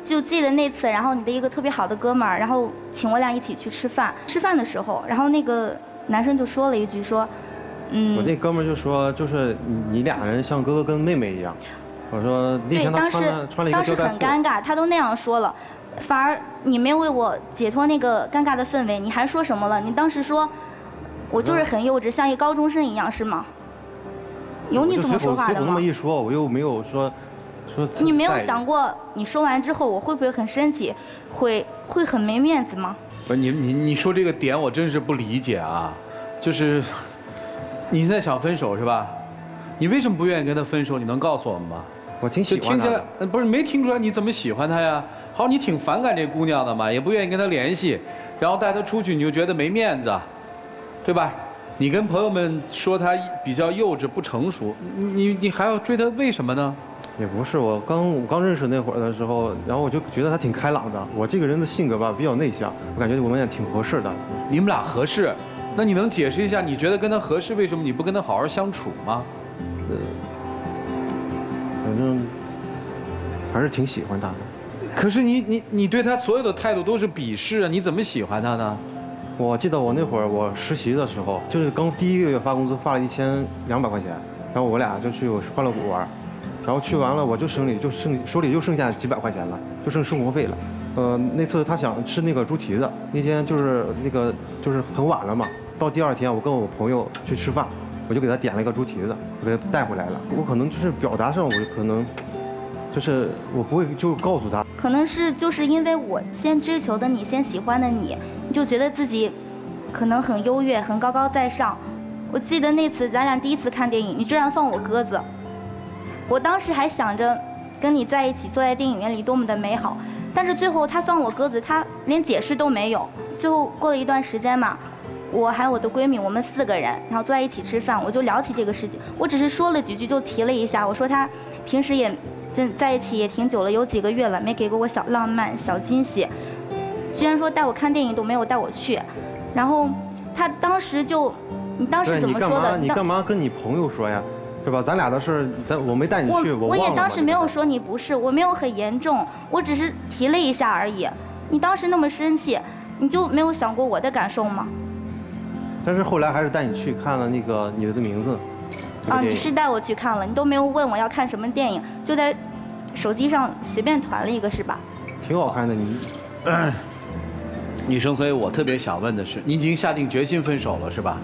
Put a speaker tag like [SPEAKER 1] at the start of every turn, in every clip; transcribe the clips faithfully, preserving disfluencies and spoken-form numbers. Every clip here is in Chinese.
[SPEAKER 1] 就记得那次，然后你的一个特别好的哥们儿，然后请我俩一起去吃饭。吃饭的时候，然后那个男生就说了一句说，嗯，
[SPEAKER 2] 我那哥们儿就说，就是你俩人像哥哥跟妹妹一样。我说那天他穿了穿了一个
[SPEAKER 1] 当时很尴尬，他都那样说了，反而你没有为我解脱那个尴尬的氛围，你还说什么了？你当时说，我就是很幼稚，像一高中生一样，是吗？有你这么说话的吗？
[SPEAKER 2] 我那么一说，我又没有说。
[SPEAKER 1] 你没有想过，你说完之后我会不会很生气，会会很没面子吗？
[SPEAKER 3] 不是你你你说这个点我真是不理解啊，就是你现在想分手是吧？你为什么不愿意跟他分手？你能告诉我们吗？
[SPEAKER 2] 我挺喜欢他的。
[SPEAKER 3] 听起来不是没听出来你怎么喜欢他呀？好，你挺反感这姑娘的嘛，也不愿意跟她联系，然后带她出去你就觉得没面子，对吧？你跟朋友们说她比较幼稚不成熟，你你还要追她，为什么呢？
[SPEAKER 2] 也不是，我刚我刚认识那会儿的时候，然后我就觉得他挺开朗的。我这个人的性格吧比较内向，我感觉我们也挺合适的。
[SPEAKER 3] 你们俩合适？那你能解释一下，你觉得跟他合适，为什么你不跟他好好相处吗？
[SPEAKER 2] 呃，反正还是挺喜欢他的。
[SPEAKER 3] 可是你你你对他所有的态度都是鄙视啊，你怎么喜欢他呢？
[SPEAKER 2] 我记得我那会儿我实习的时候，就是刚第一个月发工资，发了一千两百块钱，然后我俩就去欢乐谷玩。然后去完了，我就手里就剩手里就剩下几百块钱了，就剩生活费了。呃，那次他想吃那个猪蹄子，那天就是那个就是很晚了嘛。到第二天，我跟我朋友去吃饭，我就给他点了一个猪蹄子，我给他带回来了。我可能就是表达上，我可能就是我不会就告诉他。
[SPEAKER 1] 可能是就是因为我先追求的你，先喜欢的你，你就觉得自己可能很优越，很高高在上。我记得那次咱俩第一次看电影，你居然放我鸽子。我当时还想着跟你在一起坐在电影院里多么的美好，但是最后他放我鸽子，他连解释都没有。最后过了一段时间嘛，我还有我的闺蜜，我们四个人，然后坐在一起吃饭，我就聊起这个事情。我只是说了几句就提了一下，我说他平时也真在一起也挺久了，有几个月了，没给过我小浪漫小惊喜，居然说带我看电影都没有带我去。然后他当时就，你当时怎么说的？
[SPEAKER 2] 你干嘛跟你朋友说呀？是吧？咱俩的事儿，咱我没带你去，我
[SPEAKER 1] 我也当时没有说你不是，我没有很严重，我只是提了一下而已。你当时那么生气，你就没有想过我的感受吗？
[SPEAKER 2] 但是后来还是带你去看了那个《你的名字》。
[SPEAKER 1] 啊，你是带我去看了，你都没有问我要看什么电影，就在手机上随便团了一个，是吧？
[SPEAKER 2] 挺好看的，你。
[SPEAKER 3] 嗯、女生，所以我特别想问的是，你已经下定决心分手了，是吧？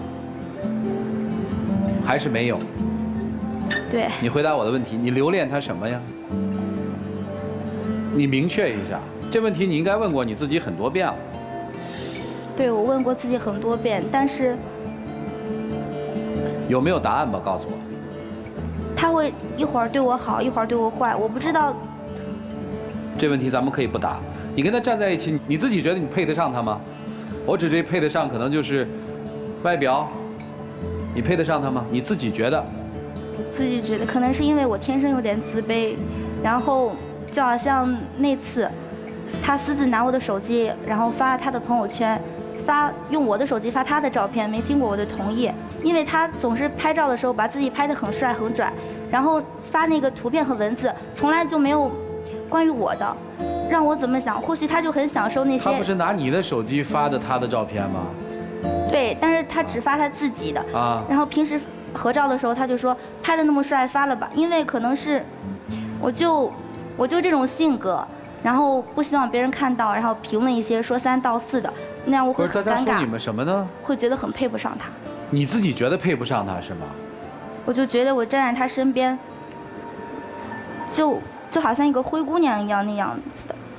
[SPEAKER 3] 还是没有？
[SPEAKER 1] 对，
[SPEAKER 3] 你回答我的问题，你留恋他什么呀？你明确一下，这问题你应该问过你自己很多遍了。
[SPEAKER 1] 对，我问过自己很多遍，但是
[SPEAKER 3] 有没有答案吧？告诉我。
[SPEAKER 1] 他会一会儿对我好，一会儿对我坏，我不知道。
[SPEAKER 3] 这问题咱们可以不答。你跟他站在一起，你自己觉得你配得上他吗？我指这配得上，可能就是外表，你配得上他吗？你自己觉得？
[SPEAKER 1] 自己觉得可能是因为我天生有点自卑，然后就好像那次，他私自拿我的手机，然后发他的朋友圈，发用我的手机发他的照片，没经过我的同意，因为他总是拍照的时候把自己拍得很帅很拽，然后发那个图片和文字，从来就没有关于我的，让我怎么想？或许他就很享受那些。
[SPEAKER 3] 他不是拿你的手机发的他的照片吗？
[SPEAKER 1] 对，但是他只发他自己的啊，然后平时合照的时候，他就说拍的那么帅，发了吧。因为可能是，我就我就这种性格，然后不希望别人看到，然后评论一些说三道四的，那样我会很尴尬。
[SPEAKER 3] 大家说你们什么呢？
[SPEAKER 1] 会觉得很配不上他。
[SPEAKER 3] 你自己觉得配不上他是吗？
[SPEAKER 1] 我就觉得我站在他身边，就就好像一个灰姑娘一样那样子的。